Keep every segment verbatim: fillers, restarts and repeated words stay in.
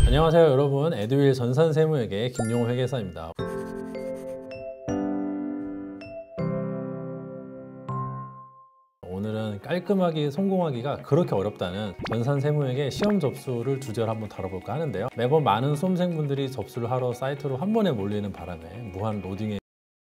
안녕하세요 여러분, 에듀윌 전산세무회계 김용호 회계사입니다. 오늘은 깔끔하게 성공하기가 그렇게 어렵다는 전산세무회계 시험 접수를 주제로 한번 다뤄볼까 하는데요. 매번 많은 수험생분들이 접수를 하러 사이트로 한 번에 몰리는 바람에 무한 로딩에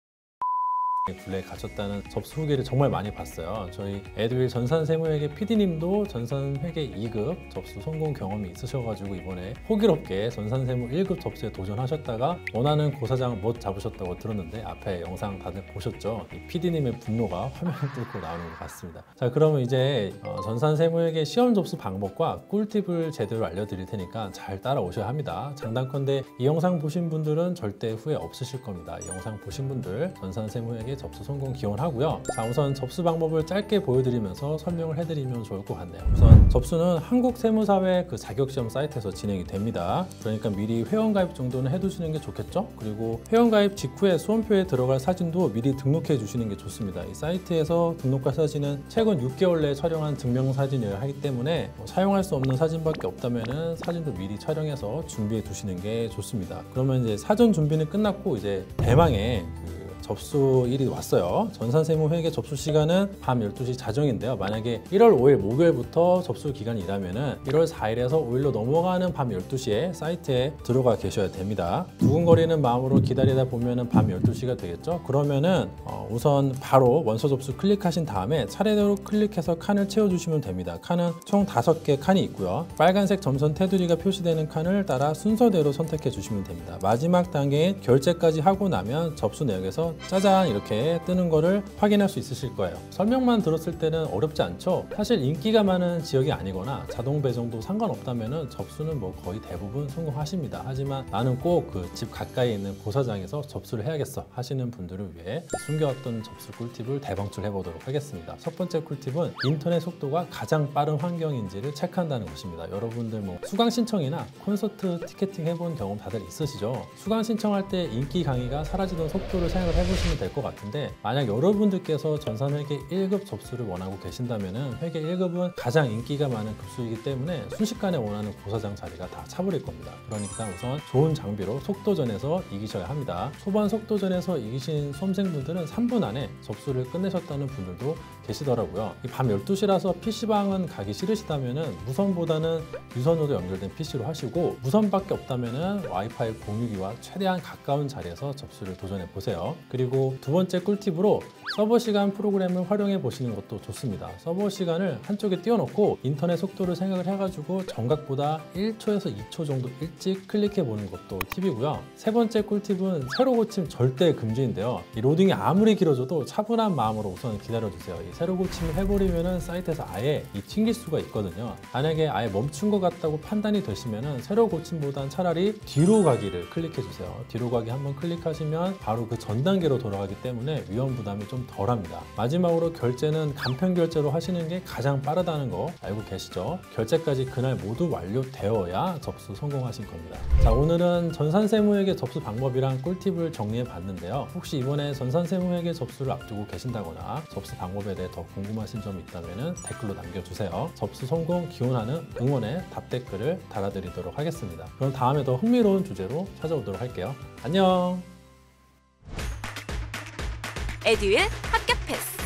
굴레에 갇혔다는 접수 후기를 정말 많이 봤어요. 저희 에듀윌 전산세무회계 피디님도 전산회계 이 급 접수 성공 경험이 있으셔가지고 이번에 호기롭게 전산세무 일 급 접수에 도전하셨다가 원하는 고사장 못 잡으셨다고 들었는데 앞에 영상 다들 보셨죠? 이 피디님의 분노가 화면을 뚫고 나오는 것 같습니다. 자, 그러면 이제 어, 전산세무회계 시험 접수 방법과 꿀팁을 제대로 알려드릴 테니까 잘 따라오셔야 합니다. 장단컨대 이 영상 보신 분들은 절대 후회 없으실 겁니다. 이 영상 보신 분들 전산세무회계 접수 성공 기원하고요. 자, 우선 접수 방법을 짧게 보여드리면서 설명을 해드리면 좋을 것 같네요. 우선 접수는 한국세무사회 그 자격시험 사이트에서 진행이 됩니다. 그러니까 미리 회원가입 정도는 해두시는 게 좋겠죠. 그리고 회원가입 직후에 수험표에 들어갈 사진도 미리 등록해 주시는 게 좋습니다. 이 사이트에서 등록할 사진은 최근 육 개월 내에 촬영한 증명사진이어야 하기 때문에 뭐 사용할 수 없는 사진밖에 없다면 사진도 미리 촬영해서 준비해 두시는 게 좋습니다. 그러면 이제 사전 준비는 끝났고 이제 대망의 그 접수일이 왔어요. 전산세무회계 접수 시간은 밤 열두 시 자정인데요. 만약에 일월 오일 목요일부터 접수 기간이라면 일월 사일에서 오일로 넘어가는 밤 열두 시에 사이트에 들어가 계셔야 됩니다. 두근거리는 마음으로 기다리다 보면 밤 열두 시가 되겠죠. 그러면은 어 우선 바로 원서 접수 클릭하신 다음에 차례대로 클릭해서 칸을 채워주시면 됩니다. 칸은 총 다섯 개 칸이 있고요. 빨간색 점선 테두리가 표시되는 칸을 따라 순서대로 선택해 주시면 됩니다. 마지막 단계인 결제까지 하고 나면 접수 내역에서 짜잔 이렇게 뜨는 거를 확인할 수 있으실 거예요. 설명만 들었을 때는 어렵지 않죠? 사실 인기가 많은 지역이 아니거나 자동 배정도 상관없다면 접수는 뭐 거의 대부분 성공하십니다. 하지만 나는 꼭 그 집 가까이 있는 고사장에서 접수를 해야겠어 하시는 분들을 위해 숨겨왔던 접수 꿀팁을 대방출해 보도록 하겠습니다. 첫 번째 꿀팁은 인터넷 속도가 가장 빠른 환경인지를 체크한다는 것입니다. 여러분들 뭐 수강 신청이나 콘서트 티켓팅 해본 경험 다들 있으시죠? 수강 신청할 때 인기 강의가 사라지던 속도를 생각을 해보시면 될 것 같은데, 만약 여러분들께서 전산회계 일 급 접수를 원하고 계신다면 회계 일 급은 가장 인기가 많은 급수이기 때문에 순식간에 원하는 고사장 자리가 다 차버릴 겁니다. 그러니까 우선 좋은 장비로 속도전에서 이기셔야 합니다. 초반 속도전에서 이기신 수험생분들은 삼 분 안에 접수를 끝내셨다는 분들도 계시더라고요. 밤 열두 시라서 피시방은 가기 싫으시다면 무선보다는 유선으로 연결된 피시로 하시고, 무선밖에 없다면 와이파이 공유기와 최대한 가까운 자리에서 접수를 도전해 보세요. 그리고 두 번째 꿀팁으로 서버 시간 프로그램을 활용해 보시는 것도 좋습니다. 서버 시간을 한쪽에 띄워놓고 인터넷 속도를 생각을 해가지고 정각보다 일 초에서 이 초 정도 일찍 클릭해 보는 것도 팁이고요. 세 번째 꿀팁은 새로 고침 절대 금지인데요. 이 로딩이 아무리 길어져도 차분한 마음으로 우선 기다려주세요. 이 새로 고침을 해버리면 사이트에서 아예 이 튕길 수가 있거든요. 만약에 아예 멈춘 것 같다고 판단이 되시면 새로 고침보단 차라리 뒤로 가기를 클릭해 주세요. 뒤로 가기 한번 클릭하시면 바로 그 전 단계로 돌아가기 때문에 위험 부담이 좀 덜합니다. 마지막으로 결제는 간편 결제로 하시는 게 가장 빠르다는 거 알고 계시죠? 결제까지 그날 모두 완료되어야 접수 성공하신 겁니다. 자, 오늘은 전산세무회계 접수 방법이랑 꿀팁을 정리해 봤는데요. 혹시 이번에 전산세무회계 접수를 앞두고 계신다거나 접수 방법에 대해 더 궁금하신 점이 있다면 댓글로 남겨주세요. 접수 성공 기원하는 응원의 답댓글을 달아드리도록 하겠습니다. 그럼 다음에 더 흥미로운 주제로 찾아오도록 할게요. 안녕! 에듀윌 합격 패스!